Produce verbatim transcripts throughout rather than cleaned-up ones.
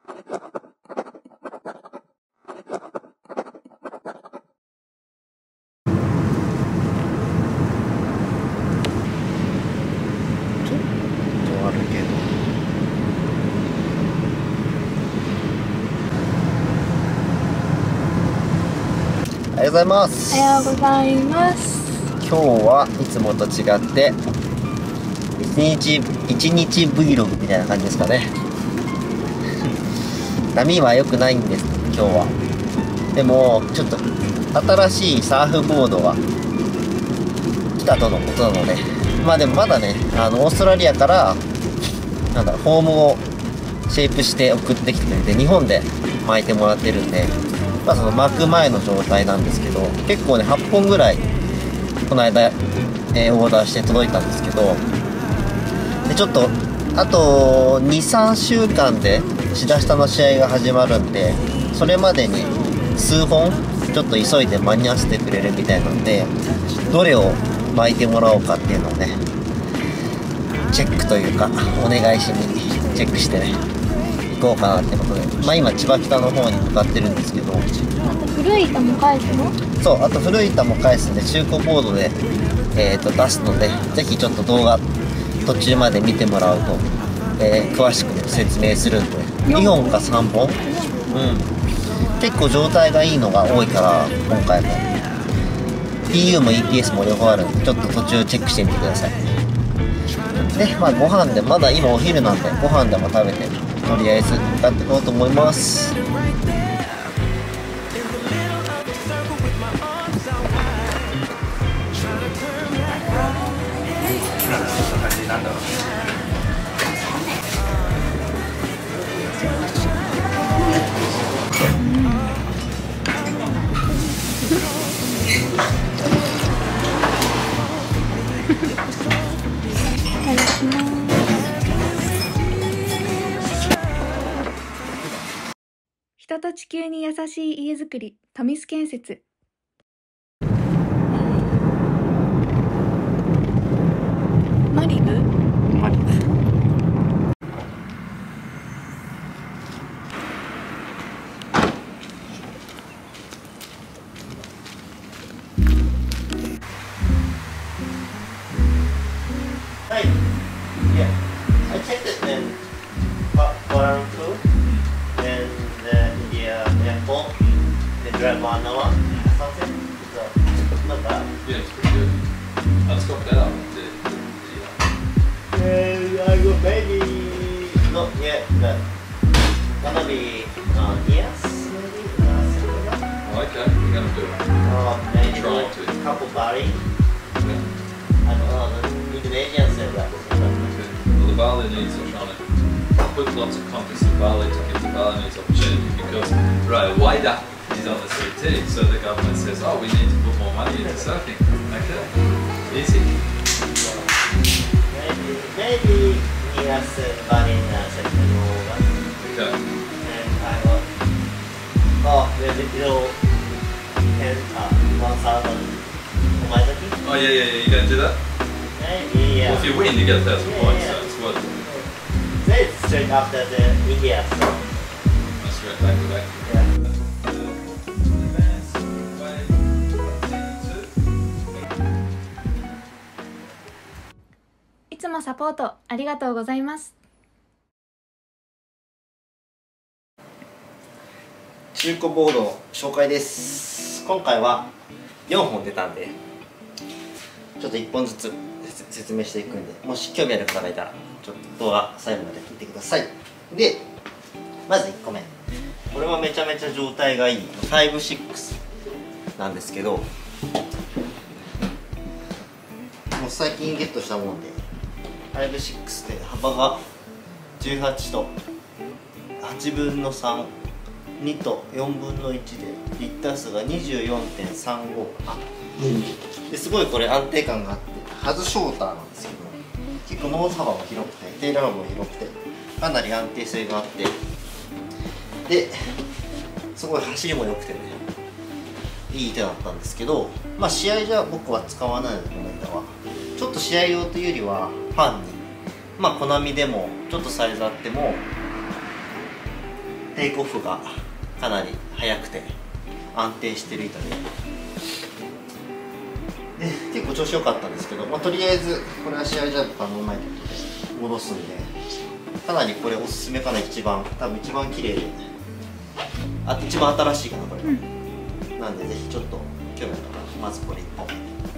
あるけど、おはようございます。 おはようございます。 今日はいつもと違って一日一日 Vlog みたいな感じですかね。波は良くないんです今日は。でもちょっと新しいサーフボードが来たとのことなので、まあでもまだね、あのオーストラリアからなんだろう、フォームをシェイプして送ってきてくれて、日本で巻いてもらってるんで、まあその巻く前の状態なんですけど、結構ねはっぽんぐらいこの間、えー、オーダーして届いたんですけど、でちょっとあとにさんしゅうかんでしだしたの試合が始まるんで、それまでに数本ちょっと急いで間に合わせてくれるみたいなんで、どれを巻いてもらおうかっていうのをね、チェックというかお願いしにチェックしてね行こうかなってことで、まあ今千葉北の方に向かってるんですけど、 古い板も返すの？ そう、あと古い板も返すんで、中古ボードで、えー、と出すので、ぜひちょっと動画途中まで見てもらうと、えー、詳しくね説明するんで、にほんかさんぼん、うん、結構状態がいいのが多いから今回も ピーユー も イーピーエス も両方あるんで、ちょっと途中チェックしてみてください。で、まあご飯で、まだ今お昼なんでご飯でも食べて、とりあえず向かっていこうと思います。 人と地球に優しい家づくり、タミス建設。マリブ？マリブ。 はい。Yeah. I checked it in Kuala Lumpur and uh, India airport. They drive one hour or something. So not bad. Yeah, it's pretty good. I just got that up. The, Uh, I go maybe not yet, but gonna be uh, yes, maybe. Uh, something like that. the, oh, okay, we're going to do it. Or maybe Try like to. a couple Bali. Yeah. I don't know. The Indonesians say that. Okay. Well, the Bali needs are trying to put lots of context in Bali to give the Bali needs opportunity because, right, Waidah is on the C T, so the government says, oh, we need to put more money into surfing. Okay, easy. Maybe, maybe yes, Bali in uh, September. Okay. And I got oh, maybe below ten, uh, one thousand. Oh, yeah, yeah, yeah, you're going to do that? Maybe, yeah. Well, if you win, you get a thousand Yeah, points, yeah. so it's worth it. Then it's straight after the India, so That's right, back to back. yeah. Advance, wave, two. いつもサポートありがとうございます。 中古ボード紹介です。今回はよんほん出たんで、ちょっといっぽんずつ説明していくんで、もし興味ある方がいたらちょっと動画最後まで聞いてください。で、まずいっこめ、これはめちゃめちゃ状態がいいファイブシックスなんですけど、もう最近ゲットしたもんで、ファイブシックスで幅がじゅうはちとはちぶんのさん、にとよんぶんのいちでリッター数が にじゅうよんてんさんご かな、うん、ですごいこれ安定感があって、ハズショーターなんですけど、結構ノーズ幅も広くてテール幅も広くてかなり安定性があって、ですごい走りも良くてね、いい手だったんですけど、まあ試合じゃ僕は使わないので、この板はちょっと試合用というよりはファンに、まあコナミでもちょっとサイズあってもテイクオフがかなり速くて安定してる板で、で結構調子良かったんですけど、まあ、とりあえずこれは試合ジャンプ可能ないことで戻すんで、かなりこれおすすめかな。一番多分一番綺麗で、あ一番新しいかなこれが、うん、なんでぜひちょっと興味ある方はまずこれいっぽん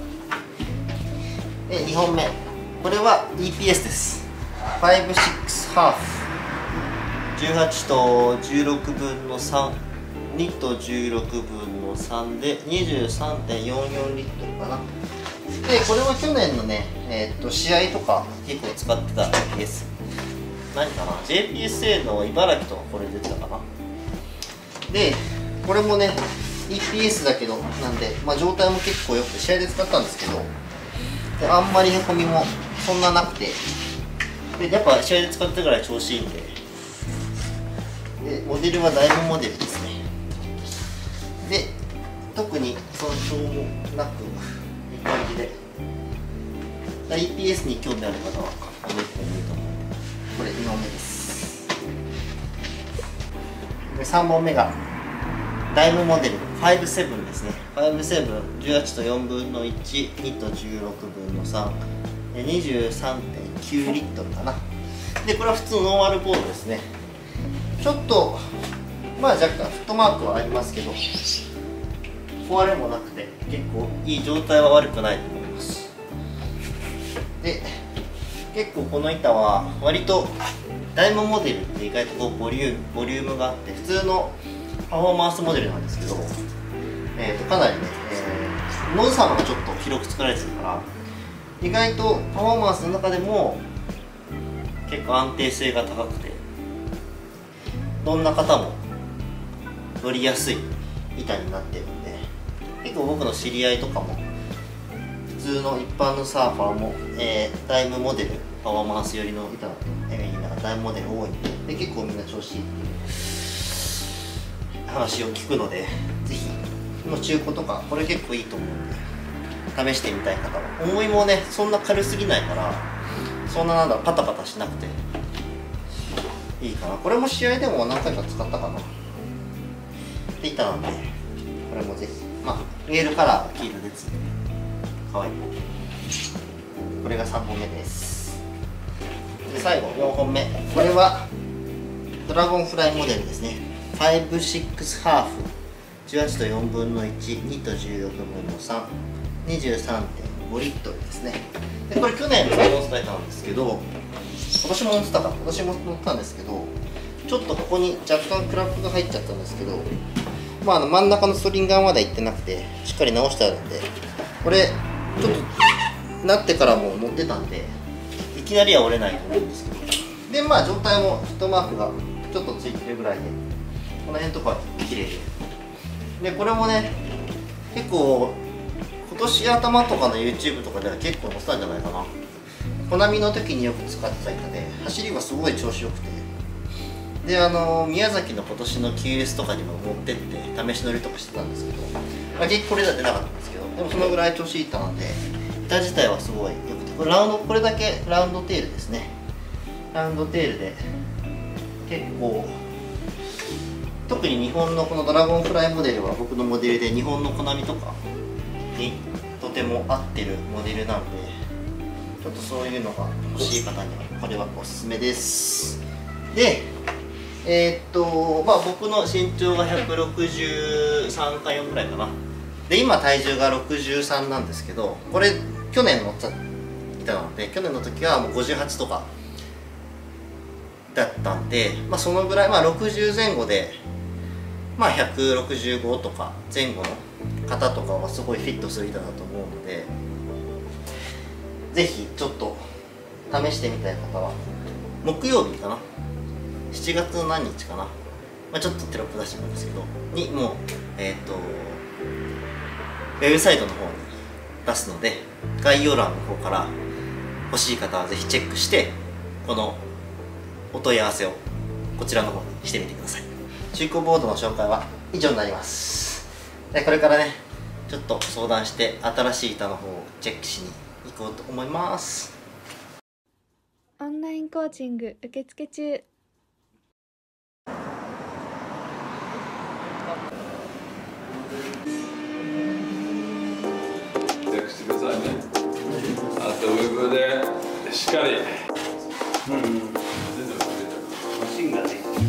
めで、にほんめこれは イーピーエス です。ご、ろくハーフじゅうはちとじゅうろくぶんのさん、にとじゅうろくぶんのさんで にじゅうさんてんよんよんリットルかな。でこれは去年のね、えー、っと試合とか結構使ってた イーピーエス、 何かな ジェイピーエスエー の茨城とかこれ出てたかな。でこれもね イーピーエス だけどなんで、まあ、状態も結構良くて試合で使ったんですけど、であんまりへこみもそんななくて、でやっぱ試合で使ったぐらい調子いいんで、でモデルはダイムモデルですね。で特に損傷もなくいい感じで、 イーピーエス に興味ある方はこれいっぽんもいいと思うので、これにほんめです。でさんぼんめがダイムモデルご、ななですね。ご、なな、じゅうはちとよんぶんのいち、にとじゅうろくぶんのさん、にじゅうさんてんきゅうリットルかな。でこれは普通のノーマルボールですね。ちょっとまあ若干フットマークはありますけど壊れもなくて結構いい状態は悪くないと思います。で結構この板は割とダイムモデルって意外とこうボリュームボリュームがあって、普通のパフォーマンスモデルなんですけど、えー、とかなりね、えー、ノズ様がちょっと広く作られてるから意外とパフォーマンスの中でも結構安定性が高くて、どんな方も乗りやすい板になってるんで、結構僕の知り合いとかも普通の一般のサーファーも、えー、ダイムモデルパフォーマンス寄りの板だと、えー、ダイムモデル多いんで、で結構みんな調子いいっていう話を聞くので、ぜひもう中古とかこれ結構いいと思うんで試してみたい方は。重いもねそんな軽すぎないから、そんななんだろうパタパタしなくていいかな。これも試合でも何回か使ったかなって板なんで、これもぜひ、まあレールカラーが黄色ですね、かわいい。これがさんぼんめです。で最後よんほんめ、これはドラゴンフライモデルですね。ご、ろくハーフじゅうはちとよんぶんのいち、にとじゅうろくぶんのさん、にじゅうさんてんごリットルですね。でこれ去年のノンスタ板なんですけど、今年も乗ってたか今年も乗ったんですけど、ちょっとここに若干クラップが入っちゃったんですけど、まあ、あの真ん中のストリンガーまで行ってなくてしっかり直してあるんで、これちょっとなってからも乗ってたんでいきなりは折れないと思うんですけど、でまあ状態もフットマークがちょっとついてるぐらいで、この辺とか綺麗で、でこれもね結構今年頭とかの YouTube とかでは結構載せたんじゃないかな。コナミの時によく使ってた板で走りはすごい調子よくて、であの宮崎の今年の キューエス とかにも持ってって試し乗りとかしてたんですけど、まあ、結構これだってなかったんですけど、でもそのぐらい調子いい板なんで板自体はすごいよくて、これラウンドこれだけラウンドテールですね。ラウンドテールで結構特に日本のこのドラゴンフライモデルは僕のモデルで日本のコナミとかにとても合ってるモデルなんで、ちょっとそういうのが欲しい方にはこれはおすすめです。でえー、っとまあ僕の身長がひゃくろくじゅうさんかよんぐらいかな。で今体重がろくじゅうさんなんですけど、これ去年乗った板なので、去年の時はもうごじゅうはちとかだったんで、まあ、そのぐらい、まあ、ろくじゅうぜん後で、まあ、ひゃくろくじゅうごとか前後の方とかはすごいフィットする板だと思うので、ぜひちょっと試してみたい方は木曜日かな、しちがつの何日かな、まあ、ちょっとテロップ出してるんですけどにもうえっ、ー、とウェブサイトの方に出すので、概要欄の方から欲しい方はぜひチェックして、このお問い合わせをこちらの方にしてみてください。中古ボードの紹介は以上になります。でこれからねちょっと相談して新しい板の方をチェックしに行こうと思います。 オンラインコーチング受付中。 しっかり。 うん。マシンがね。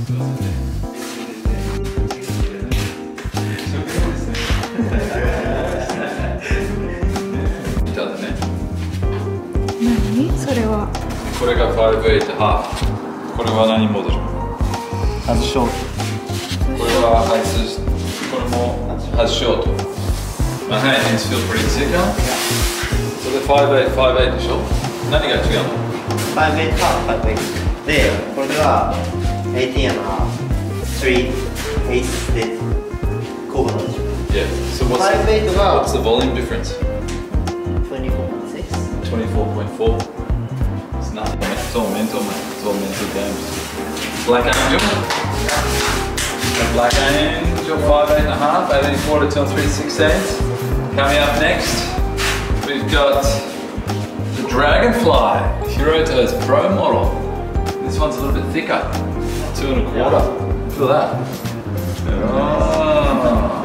板だね。 何それは？ これがファイブエイトハーフ。これは何モデル？ 外しよう。 これは外す。これも外しようと。My hands feel pretty sick now. So the five eight five eight でしょ？何が違うの？ ファイブエイトハーフ、ファイブエイト。で、これがエイティーンハーフ、スリー、エイトで交互なんでしょ。 Yeah. So what's ファイブエイトが what's the volume difference? twenty-four point six。 twenty-four point four. It's nothing. It's all mental, man. It's all mental games. Black Angel. The Black Angel five eight and a half, eighteen quarter till three sixteenths. Coming up next, we've got the Dragonfly Hiroto's Pro model. This one's a little bit thicker, two and a quarter. Feel that? Oh.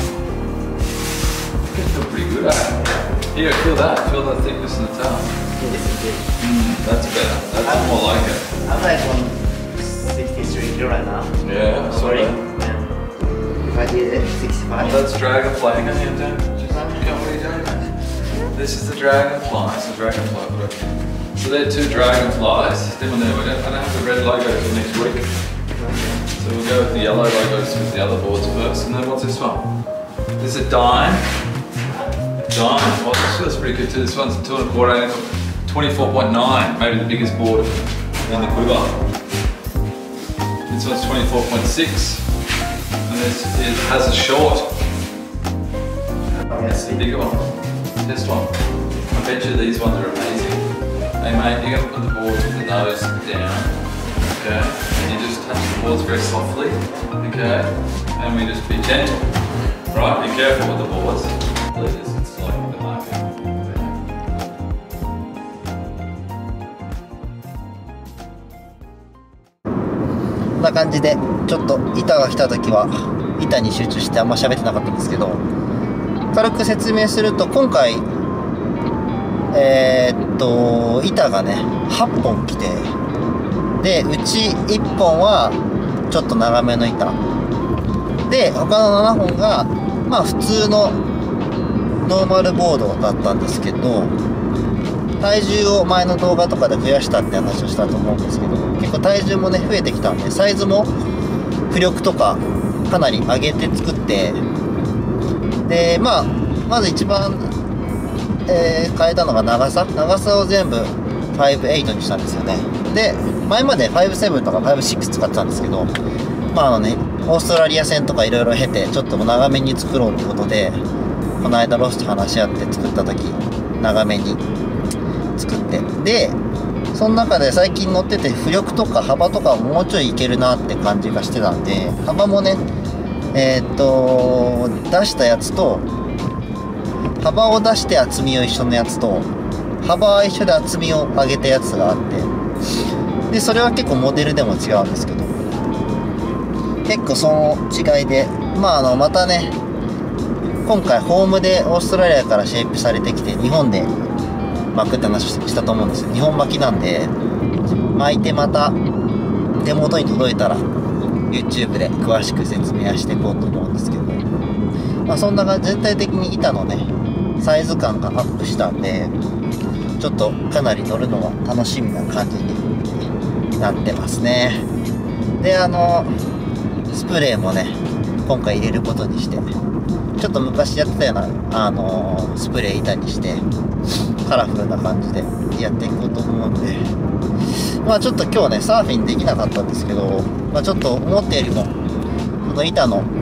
Feel pretty good at it. Here, feel that. Feel the thickness of the tail. Mm, that's better. That's I'm, more like it. I'm like one sixty-three kilo right now. Yeah, sorry. If I did it, sixty-five. Well, that's Dragonfly. Hang on, you don't. Just, yeah, what are you doing, man? This is the Dragonfly. It's the Dragonfly. So they're two Dragonflies. Then when they I don't have the red logo till next week. So we'll go with the yellow logos with the other boards first. And then what's this one? This is a Dime. Dime. Well, this feels pretty good too. This one's two and a quarter, twenty-four point nine, maybe the biggest board in the quiver. This one's twenty-four point six, and this is, has a short. That's the bigger one. This one. I bet you these ones are amazing. Hey mate, you're going to put the boards with the nose down, okay? And you just touch the boards very softly, okay? And we just be gentle. Right, be careful with the boards. It's like the market. こんな感じでちょっと板が来た時は板に集中してあんま喋ってなかったんですけど、軽く説明すると今回えー、っと板がねはっぽん来て、でうちいっぽんはちょっと長めの板で、他のななほんがまあ普通のノーマルボードだったんですけど、体重を前の動画とかで増やしたって話をしたと思うんですけど、結構体重もね増えてきたんで、サイズも浮力とかかなり上げて作って、でまあまず一番、えー、変えたのが長さ長さを全部ファイブエイトにしたんですよね。で前までファイブセブンとかファイブシックス使ってたんですけど、まああのねオーストラリア戦とかいろいろ経てちょっと長めに作ろうってことで、この間ロスと話し合って作った時長めに作って、でその中で最近乗ってて浮力とか幅とかもうちょいいけるなって感じがしてたんで、幅もねえー、っと出したやつと、幅を出して厚みを一緒のやつと、幅は一緒で厚みを上げたやつがあって、でそれは結構モデルでも違うんですけど、結構その違いで、まああのまたね今回ホームでオーストラリアからシェイプされてきて日本で巻くって話したと思うんですよ。日本巻きなんで巻いてまた手元に届いたら YouTube で詳しく説明はしていこうと思うんですけど、まあそんな感じ、全体的に板のねサイズ感がアップしたんで、ちょっとかなり乗るのは楽しみな感じになってますね。であのスプレーもね今回入れることにして、ちょっと昔やってたようなあのスプレー板にしてカラフルな感じでやっていこうと思うんで、まあちょっと今日ねサーフィンできなかったんですけど、まあ、ちょっと思ったよりもこの板の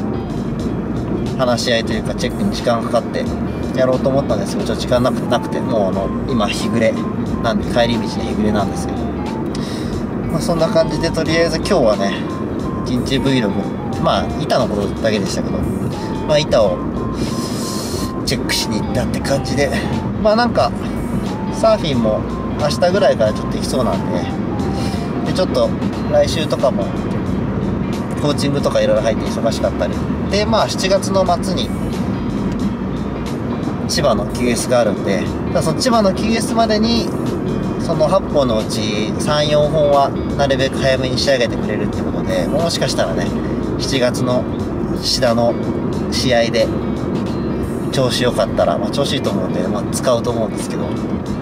話し合いというかチェックに時間がかかってやろうと思ったんですけど、ちょっと時間なくなくて、もうあの今日暮れなんで帰り道で日暮れなんですけど、まあ、そんな感じでとりあえず今日はねいちにち Vlog、 まあ板のことだけでしたけど、まあ板をチェックしに行ったって感じで、まあなんかサーフィンも明日ぐらいからちょっと行きそうなんで、でちょっと来週とかもコーチングとかいろいろ入って忙しかったりで、まあしちがつの末に千葉の キューエス があるんで、その千葉の キューエス までにそのはっぽんのうちさん、よんほんはなるべく早めに仕上げてくれるってことで、もしかしたらねしちがつの志田の試合で調子良かったら、まあ、調子いいと思うんで、まあ、使うと思うんですけど、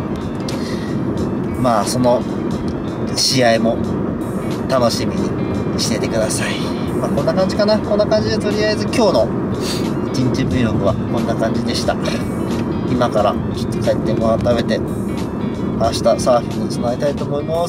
まあその試合も楽しみにしててください。まあこんな感じかな。こんな感じでとりあえず今日のいちにち Vlog はこんな感じでした。今からちょっと帰ってご飯食べて明日サーフィンにつなぎたいと思います。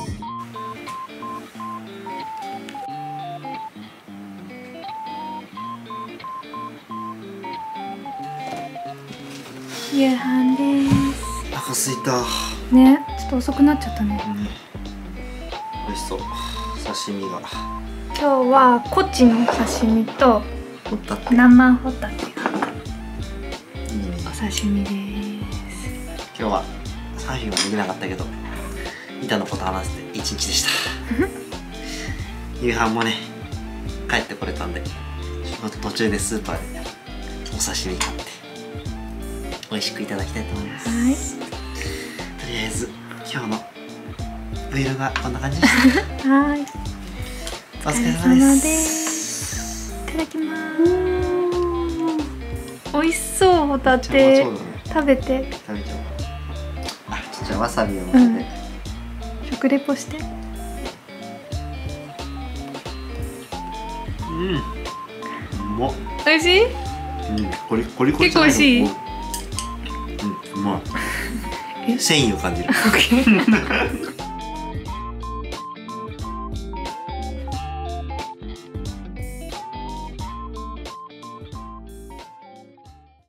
夕飯でお腹すいた。 すね。ちょっと遅くなっちゃったね。 美味しそう。刺身が今日はコチの刺身とホタテ。 生ホタテがいいね。 お刺身です。 今日はサーフィンはできなかったけど板のこと話して一日でした。夕飯もね帰ってこれたんで、途中でスーパーでお刺身買って美味しくいただきたいと思います。 はい。 とりあえず今日の Vlog はこんな感じでした。 はい。 お疲れ様です。 いただきます。美味しそうホタめっちゃうまテ。 そうだね。 食べて。 食べちゃおう。あ、ちょっとわさびを乗せて、 うん食レポして。 うん、うまっ。 美味しい？ うん、コリコリコリ結構美味しい。 うん、うまい。 え繊維を感じる。 オッケー